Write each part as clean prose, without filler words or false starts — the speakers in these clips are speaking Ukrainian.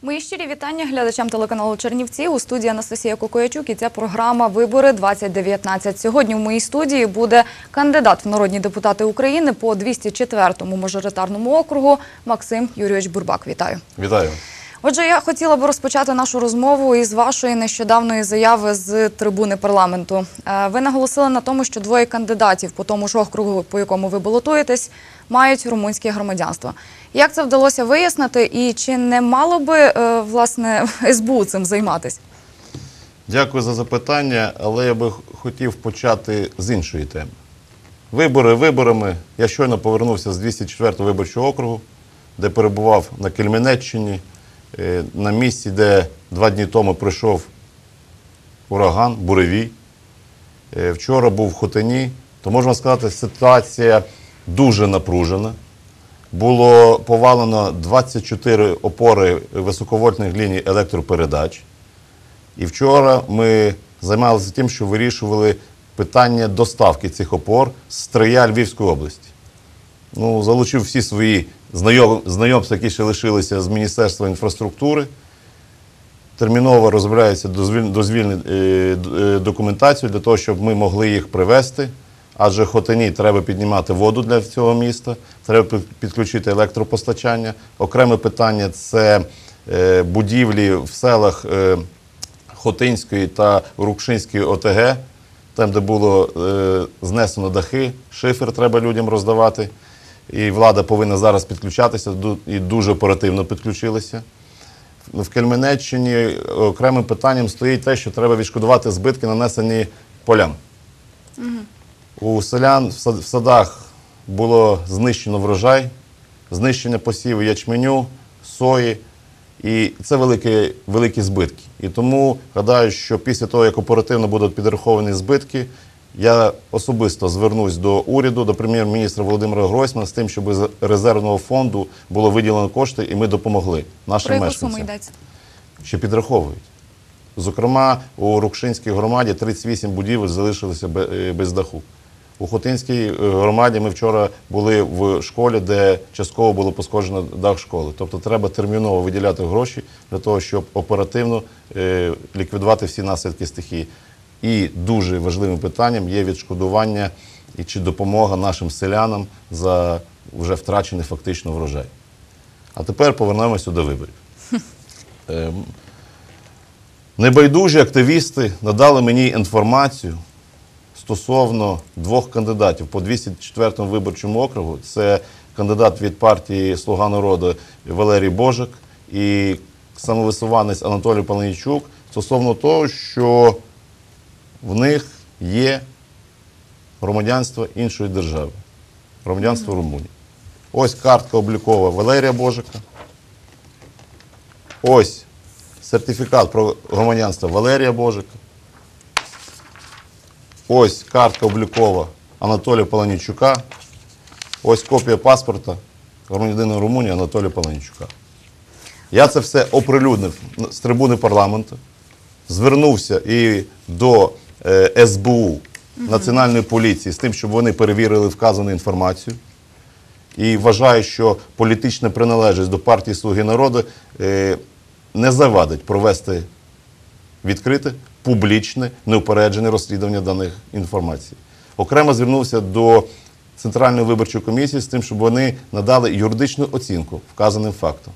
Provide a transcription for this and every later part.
Мої щирі вітання глядачам телеканалу Чернівці. У студії Анастасія Кокоячук і ця програма «Вибори-2019». Сьогодні в моїй студії буде кандидат в народні депутати України по 204-му мажоритарному округу Максим Юрійович Бурбак. Вітаю. Вітаю. Отже, я хотіла б розпочати нашу розмову із вашої нещодавної заяви з трибуни парламенту. Ви наголосили на тому, що двоє кандидатів по тому ж округу, по якому ви балотуєтесь, мають румунське громадянство. Як це вдалося вияснити і чи не мало би, власне, СБУ цим займатися? Дякую за запитання, але я би хотів почати з іншої теми. Вибори виборами. Я щойно повернувся з 204-го виборчого округу, де перебував на Кельменеччині, на місці, де 2 дні тому прийшов ураган, буревій. Вчора був в Хотині. То, можна сказати, ситуація дуже напружена. Було повалено 24 опори високовольтних ліній електропередач. І вчора ми займалися тим, що вирішували питання доставки цих опор з Стрия Львівської області. Залучив всі свої знайомства, які ще лишилися з Міністерства інфраструктури. Терміново розробляється дозвільну документацію для того, щоб ми могли їх привезти. Адже в Хотині треба піднімати воду для цього міста, треба підключити електропостачання. Окреме питання – це будівлі в селах Хотинської та Рукшинської ОТГ, там, де було знесено дахи, шифер треба людям роздавати. І влада повинна зараз підключатися, і дуже оперативно підключилися. В Кельменеччині окремим питанням стоїть те, що треба відшкодувати збитки, нанесені полям. У селян в садах було знищено врожай, знищення посіву ячменю, сої, і це великі збитки. І тому гадаю, що після того, як оперативно будуть підраховані збитки, я особисто звернусь до уряду, до прем'єр-міністра Володимира Гройсмана з тим, щоб з резервного фонду було виділено кошти і ми допомогли нашим мешканцям. Про яку суму йдеться? Ще підраховують. Зокрема, у Рукшинській громаді 38 будівель залишилися без даху. У Хотинській громаді ми вчора були в школі, де частково було пошкоджено дах школи. Тобто треба терміново виділяти гроші для того, щоб оперативно ліквідувати всі наслідки стихії. І дуже важливим питанням є відшкодування чи допомога нашим селянам за вже втрачений фактично врожай. А тепер повернемося до виборів. Небайдужі активісти надали мені інформацію стосовно 2 кандидатів по 204-му виборчому округу. Це кандидат від партії «Слуга народу» Валерій Божик і самовисуванець Анатолій Паленійчук стосовно того, що в них є громадянство іншої держави, громадянство Румунії. Ось картка облікова Валерія Божика, ось сертифікат про громадянство Валерія Божика, ось картка облікова Анатолія Паленійчука, ось копія паспорта громадянина Румунії Анатолія Паленійчука. Я це все оприлюднив з трибуни парламенту, звернувся і до СБУ, Національної поліції, з тим, щоб вони перевірили вказану інформацію. І вважаю, що політична приналежність до партії «Слуги народу» не завадить провести відкрите, публічне, неупереджене розслідування даних інформацій. Окремо звернувся до Центральної виборчої комісії з тим, щоб вони надали юридичну оцінку вказаним фактам.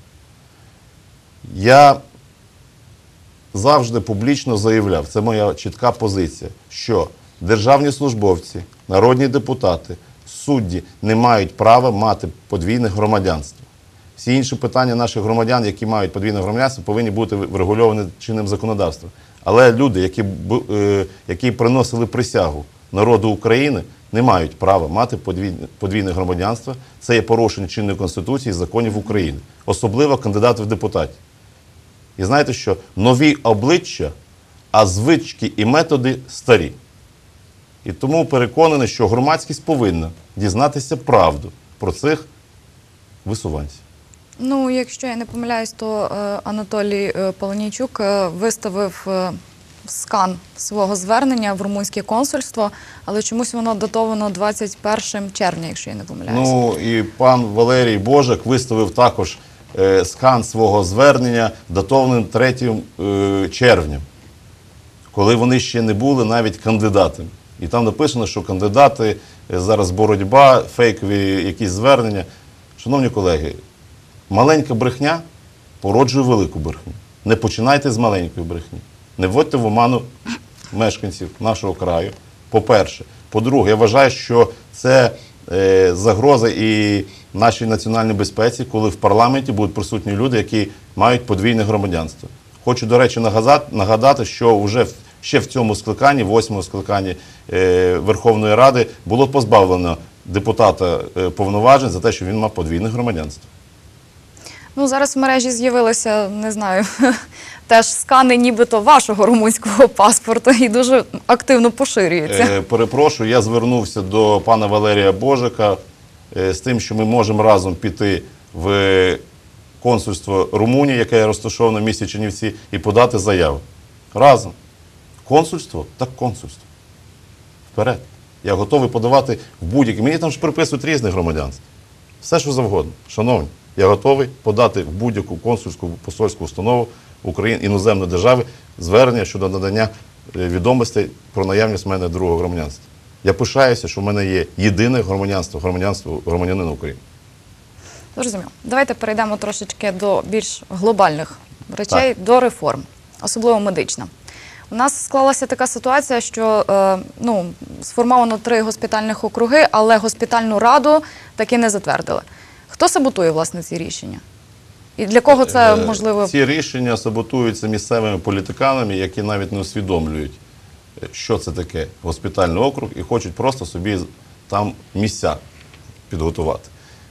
Я завжди публічно заявляв, це моя чітка позиція, що державні службовці, народні депутати, судді не мають права мати подвійне громадянство. Всі інші питання наших громадян, які мають подвійне громадянство, повинні бути врегульовані чинним законодавством. Але люди, які приносили присягу народу України, не мають права мати подвійне громадянство. Це є порушення чинної Конституції і законів України. Особливо кандидати в депутати. І знаєте що? Нові обличчя, а звички і методи старі. І тому переконаний, що громадськість повинна дізнатися правду про цих висуванців. Якщо я не помиляюсь, то Анатолій Паленійчук виставив скан свого звернення в румунське консульство, але чомусь воно датовано 21 червня, якщо я не помиляюсь. І пан Валерій Божик виставив також скан свого звернення датованим 3 червня, коли вони ще не були навіть кандидатами. І там написано, що кандидати, зараз боротьба, фейкові якісь звернення. Шановні колеги, маленька брехня породжує велику брехню. Не починайте з маленької брехні. Не вводьте в оману мешканців нашого краю, по-перше. По-друге, я вважаю, що це загроза і нашій національній безпеці, коли в парламенті будуть присутні люди, які мають подвійне громадянство. Хочу, до речі, нагадати, що вже ще в цьому скликанні, 8-му скликанні Верховної Ради, було позбавлено депутата повноважень за те, що він мав подвійне громадянство. Ну, зараз в мережі з'явилися, не знаю, теж скани нібито вашого румунського паспорту і дуже активно поширюються. Перепрошую, я звернувся до пана Валерія Божика з тим, що ми можемо разом піти в консульство Румунії, яке розташоване в місті Чернівці, і подати заяву. Разом. Консульство так консульство. Вперед. Я готовий подавати в будь-який. Мені там ж приписують різних громадянств. Все, що завгодно. Шановні, я готовий подати в будь-яку консульську посольську установу України, іноземної держави звернення щодо надання відомостей про наявність в мене другого громадянства. Я пишаюся, що в мене є єдине громадянство громадянина України. Зрозуміло. Давайте перейдемо трошечки до більш глобальних речей, до реформ, особливо медична. У нас склалася така ситуація, що сформовано 3 госпітальних округи, але госпітальну раду таки не затвердили. Хто саботує, власне, ці рішення? І для кого це можливо? Ці рішення саботуються місцевими політиканами, які навіть не усвідомлюють, що це таке госпітальний округ, і хочуть просто собі там місця підготувати.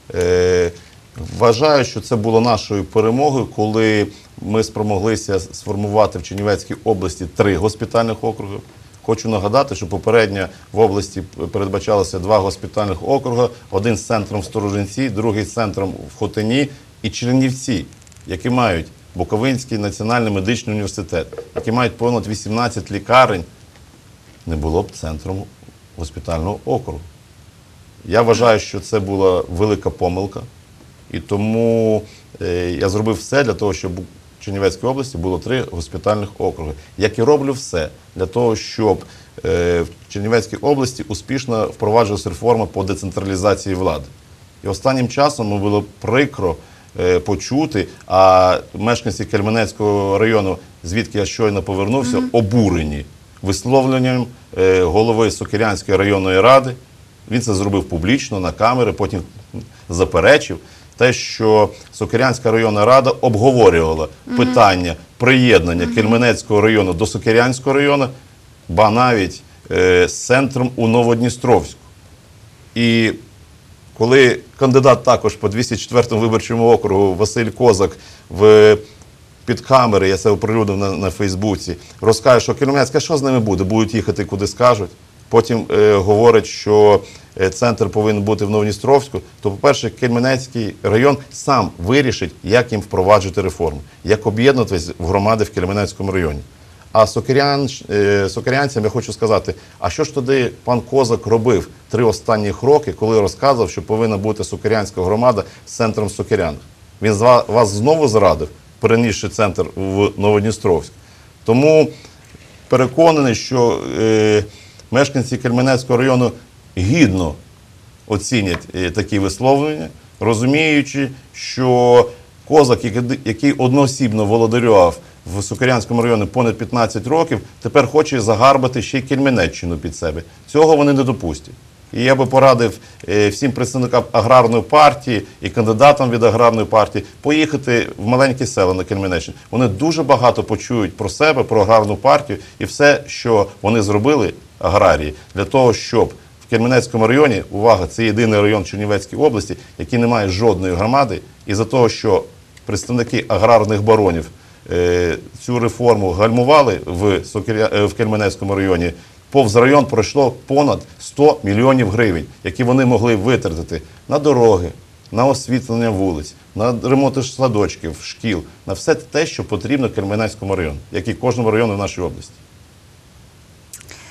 Вважаю, що це було нашою перемогою, коли ми спромоглися сформувати в Чернівецькій області 3 госпітальних округи. Хочу нагадати, що попередньо в області передбачалося 2 госпітальних округи, один з центром в Сторожинці, другий з центром в Хотині і Чернівці, які мають Буковинський національний медичний університет, які мають понад 18 лікарень, не було б центром госпітального округу. Я вважаю, що це була велика помилка, і тому я зробив все для того, щоб в Чернівецькій області було 3 госпітальних округи. Як і роблю все для того, щоб в Чернівецькій області успішно впроваджувалася реформа по децентралізації влади. І останнім часом ми було прикро почути, а мешканці Кельменецького району, звідки я щойно повернувся, обурені висловленням голови Сокирянської районної ради. Він це зробив публічно, на камери, потім заперечив те, що Сокирянська районна рада обговорювала питання приєднання Кельменецького району до Сокирянського району, ба навіть з центром у Новодністровську. І коли кандидат також по 204 виборчому округу Василь Козак під камери, я це оприлюднив на Фейсбуці, розкаже, що Кельменецька, що з ними буде? Будуть їхати куди скажуть. Потім говорить, що центр повинен бути в Новодністровську, то, по-перше, Кельменецький район сам вирішить, як їм впроваджувати реформу, як об'єднуватись в громади в Кельменецькому районі. А сокирянцям я хочу сказати, а що ж тоді пан Козак робив 3 останні роки, коли розказував, що повинна бути сокирянська громада з центром в Сокирянах? Він вас знову зрадив, перенісши центр в Новодністровськ. Тому переконаний, що мешканці Кельменецького району гідно оцінять такі висловлення, розуміючи, що Козак, який одноосібно володарював в Сокирянському районі понад 15 років, тепер хоче загарбати ще й Кельменеччину під себе. Цього вони не допустять. І я би порадив всім представникам аграрної партії і кандидатам від аграрної партії поїхати в маленькі села на Кельменеччині. Вони дуже багато почують про себе, про аграрну партію і все, що вони зробили, аграрії, для того, щоб в Кельменецькому районі, увага, це єдиний район Чернівецької області, який не має жодної громади, і за того, що представники аграрних баронів цю реформу гальмували в Кельменецькому районі, повз район пройшло понад 100 мільйонів гривень, які вони могли витратити на дороги, на освітлення вулиць, на ремонт садочків, шкіл, на все те, що потрібно Кельменецькому району, як і кожному району в нашій області.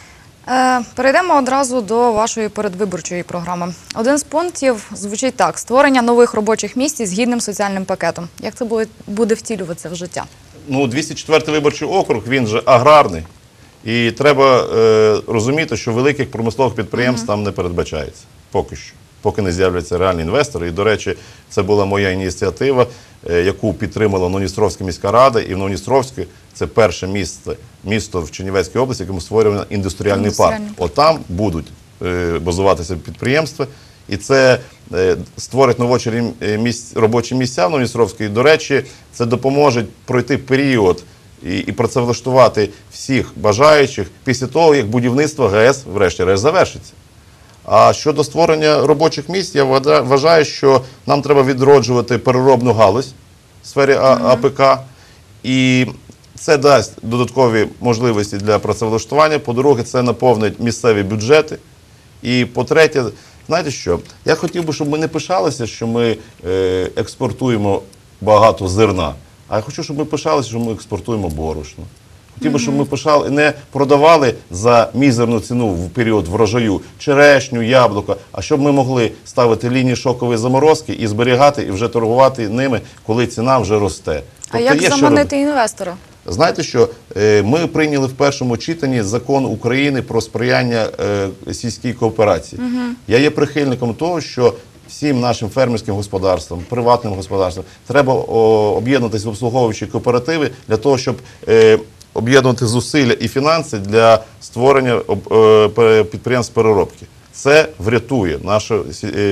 Перейдемо одразу до вашої передвиборчої програми. Один з пунктів звучить так: створення нових робочих місць із гідним соціальним пакетом. Як це буде втілюватися в життя? 204-й виборчий округ, він же аграрний. І треба розуміти, що великих промислових підприємств там не передбачається. Поки що. Поки не з'являться реальні інвестори. І, до речі, це була моя ініціатива, яку підтримала Новодністровська міська рада. І в Новодністровську це перше місто в Чернівецькій області, якому створювано індустріальний парк. Отам будуть базуватися підприємства. І це створить нові робочі місця в Новодністровській. І, до речі, це допоможе пройти період і працевлаштувати всіх бажаючих після того, як будівництво ГЕС, врешті-решт, завершиться. А щодо створення робочих місць, я вважаю, що нам треба відроджувати переробну галузь в сфері АПК. І це дасть додаткові можливості для працевлаштування. По-друге, це наповнить місцеві бюджети. І по-третє, знаєте що, я хотів би, щоб ми не пишалися, що ми експортуємо багато зерна. А я хочу, щоб ми пишалися, що ми експортуємо борошно. Хотів би, щоб ми не продавали за мізерну ціну в період врожаю черешню, яблука, а щоб ми могли ставити лінії шокової заморозки і зберігати, і вже торгувати ними, коли ціна вже росте. А як заманити інвестора? Знаєте що, ми прийняли в першому читанні закон України про сприяння сільській кооперації. Я є прихильником того, що всім нашим фермерським господарствам, приватним господарствам треба об'єднатися в обслуговуючі кооперативи для того, щоб об'єднувати зусилля і фінанси для створення підприємств переробки. Це врятує нашу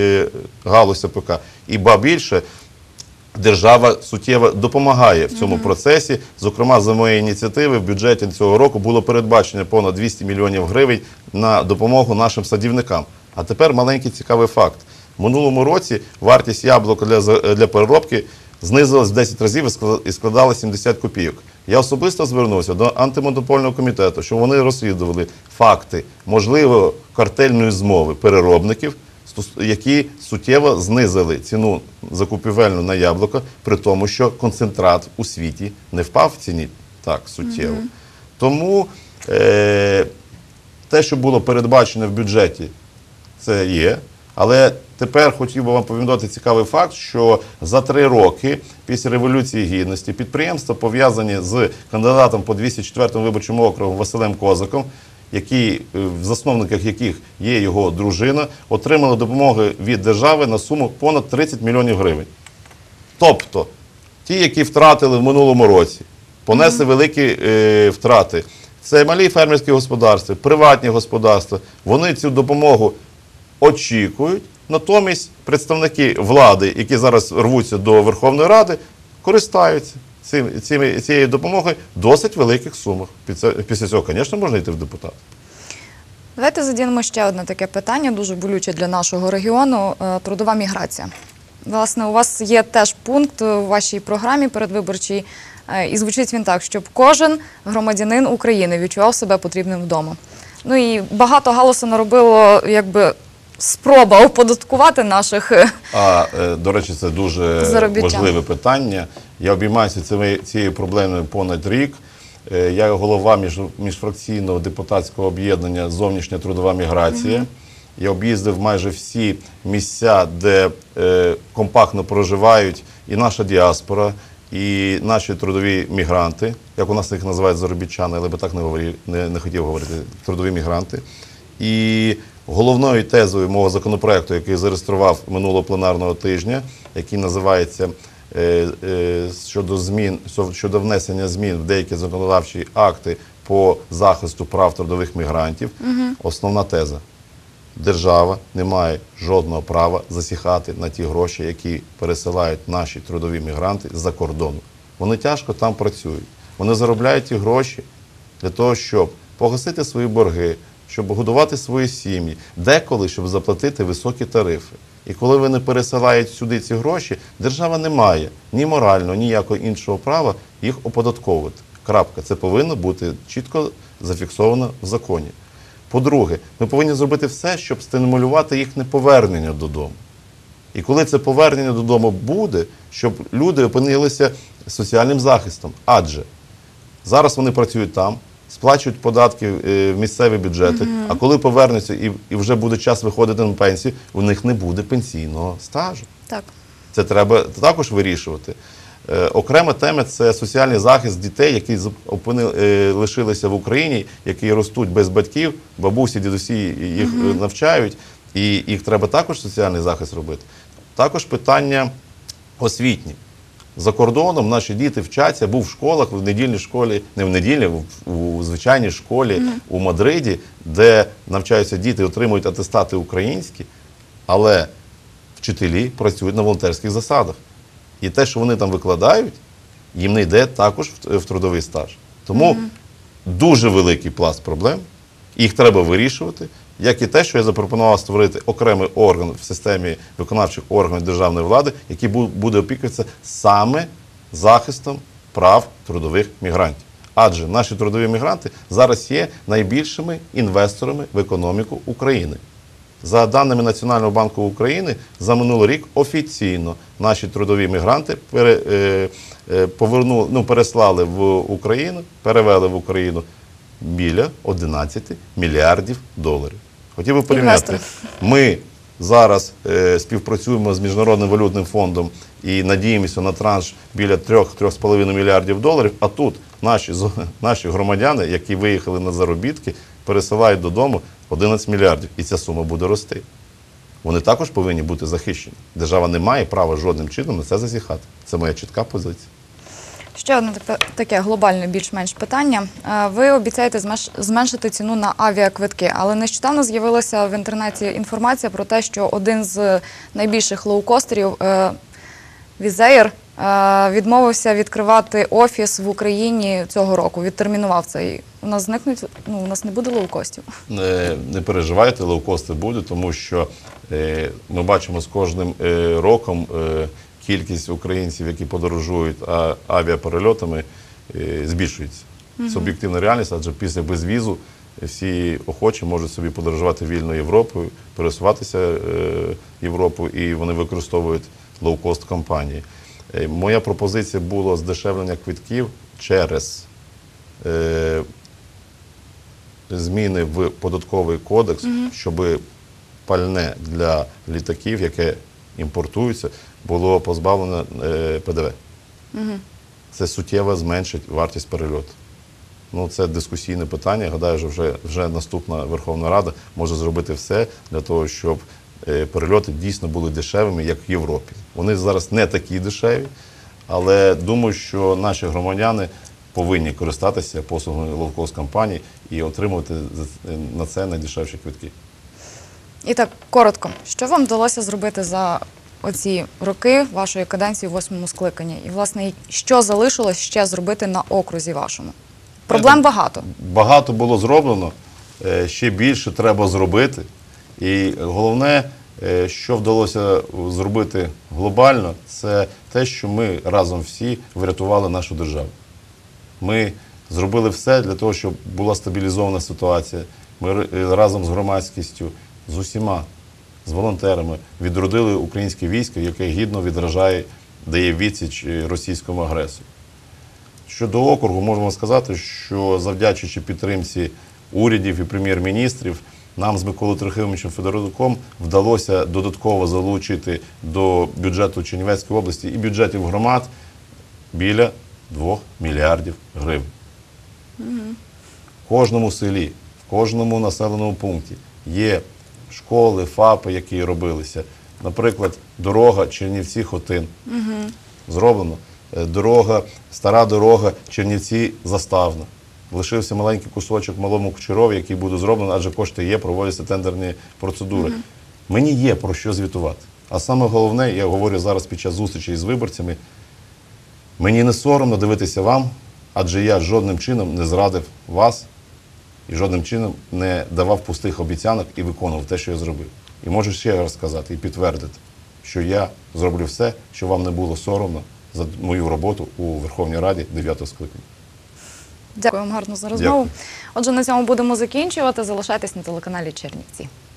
галузь АПК. І ба більше, держава суттєво допомагає в цьому процесі. Зокрема, за моєї ініціативи в бюджеті цього року було передбачено понад 200 мільйонів гривень на допомогу нашим садівникам. А тепер маленький цікавий факт. В минулому році вартість яблука для переробки знизилась в 10 разів і складала 70 копійок. Я особисто звернувся до антимонопольного комітету, щоб вони розслідували факти можливої картельної змови переробників, які суттєво знизили ціну закупівельну на яблука, при тому, що концентрат у світі не впав в ціні так суттєво. Тому те, що було передбачено в бюджеті, це є. Але тепер хотів би вам повідомити цікавий факт, що за 3 роки після Революції Гідності підприємства, пов'язані з кандидатом по 204-му виборчому округу Василем Козаком, в засновниках яких є його дружина, отримали допомоги від держави на суму понад 30 мільйонів гривень. Тобто, ті, які втратили в минулому році, понесли великі втрати. Це малі фермерські господарства, приватні господарства. Вони цю допомогу очікують, натомість представники влади, які зараз рвуться до Верховної Ради, користаються цією допомогою в досить великих сумах. Після цього, звісно, можна йти в депутати. Давайте задінемо ще одне таке питання, дуже болюче для нашого регіону – трудова міграція. Власне, у вас є теж пункт у вашій програмі передвиборчій, і звучить він так, щоб кожен громадянин України відчував себе потрібним вдома. Ну і багато галасу наробило, спроба оподаткувати наших до речі, це дуже важливе питання. Я обіймаюся цією проблемою понад рік. Я голова міжфракційного депутатського об'єднання «Зовнішня трудова міграція». Я об'їздив майже всі місця, де компактно проживають і наша діаспора, і наші трудові мігранти, як у нас їх називають заробітчани, але би так не хотів говорити, трудові мігранти. І головною тезою мого законопроекту, який зареєстрував минулого пленарного тижня, який називається щодо внесення змін в деякі законодавчі акти по захисту прав трудових мігрантів, основна теза. Держава не має жодного права засіхати на ті гроші, які пересилають наші трудові мігранти з-за кордону. Вони тяжко там працюють. Вони заробляють ті гроші для того, щоб погасити свої борги, щоб годувати свої сім'ї, деколи, щоб заплатити високі тарифи. І коли вони пересилають сюди ці гроші, держава не має ні морального, ніякого іншого права їх оподатковувати. Крапка. Це повинно бути чітко зафіксовано в законі. По-друге, ми повинні зробити все, щоб стимулювати їхнє повернення додому. І коли це повернення додому буде, щоб люди опинилися соціальним захистом. Адже зараз вони працюють там, сплачують податки в місцеві бюджети, а коли повернуться і вже буде час виходити на пенсію, у них не буде пенсійного стажу. Так. Це треба також вирішувати. Окрема тема – це соціальний захист дітей, які лишилися в Україні, які ростуть без батьків, бабусі, дідусі їх навчають, і їх треба також соціальний захист робити. Також питання освітні. За кордоном наші діти вчаться, був в школах, в недільній школі, не в недільній, у звичайній школі у Мадриді, де навчаються діти, отримують атестати українські, але вчителі працюють на волонтерських засадах. І те, що вони там викладають, їм не йде також в трудовий стаж. Тому дуже великий пласт проблем, їх треба вирішувати, як і те, що я запропонував створити окремий орган в системі виконавчих органів державної влади, який буде опікуватися саме захистом прав трудових мігрантів. Адже наші трудові мігранти зараз є найбільшими інвесторами в економіку України. За даними Національного банку України, за минулий рік офіційно наші трудові мігранти переслали в Україну, перевели в Україну біля 11 мільярдів доларів. Хотів би порівняти, ми зараз співпрацюємо з Міжнародним валютним фондом і надіємося на транш біля 3-3,5 мільярдів доларів, а тут наші громадяни, які виїхали на заробітки, пересилають додому 11 мільярдів, і ця сума буде рости. Вони також повинні бути захищені. Держава не має права жодним чином на це зазіхати. Це моя чітка позиція. Ще одне таке глобальне більш-менш питання. Ви обіцяєте зменшити ціну на авіаквитки, але нещодавно з'явилася в інтернеті інформація про те, що один з найбільших лоукостерів, Wizz Air, відмовився відкривати офіс в Україні цього року, відтермінував це. У нас зникнуть, у нас не буде лоукостів. Не переживайте, лоукости будуть, тому що ми бачимо з кожним роком кількість українців, які подорожують авіаперельотами, збільшується. Це об'єктивна реальність, адже після безвізу всі охочі можуть собі подорожувати вільно Європою, пересуватися Європою, і вони використовують лоукост компанії. Моя пропозиція була здешевлення квитків через зміни в податковий кодекс, щоб пальне для літаків, яке імпортується, було позбавлено ПДВ. Це суттєво зменшить вартість перельоту. Це дискусійне питання. Гадаю, що вже наступна Верховна Рада може зробити все для того, щоб перельоти дійсно були дешевими, як в Європі. Вони зараз не такі дешеві, але думаю, що наші громадяни повинні користатися послугами лоукост-компаній і отримувати на це найдешевші квитки. І так, коротко, що вам вдалося зробити за оці роки вашої каденції у 8-му скликанні? І, власне, що залишилось ще зробити на окрузі вашому? Проблем багато. Багато було зроблено, ще більше треба зробити. І головне, що вдалося зробити глобально, це те, що ми разом всі врятували нашу державу. Ми зробили все для того, щоб була стабілізована ситуація. Ми разом з громадськістю, з усіма, з волонтерами відродили українське військо, яке гідно відражає, дає відсіч російському агресору. Щодо округу, можемо сказати, що завдячуючи підтримці урядів і прем'єр-міністрів, нам з Миколою Трохимовичем Федоруком вдалося додатково залучити до бюджету Чернівецької області і бюджетів громад біля 2 мільярдів гривень. В кожному селі, в кожному населеному пункті є школи, ФАПи, які робилися. Наприклад, дорога Чернівці-Хотин. Зроблено. Стара дорога Чернівці-Заставна. Лишився маленький кусочок в Малому Кучерові, який буде зроблено, адже кошти є, проводяться тендерні процедури. Мені є про що звітувати. А саме головне, я говорю зараз під час зустрічі з виборцями, мені не соромно дивитися вам, адже я жодним чином не зрадив вас і жодним чином не давав пустих обіцянок і виконував те, що я зробив. І можу ще раз сказати і підтвердити, що я зроблю все, щоб вам не було соромно за мою роботу у Верховній Раді 9-го скликання. Дякую вам гарно за розмову. Отже, на цьому будемо закінчувати. Залишайтесь на телеканалі Чернівці.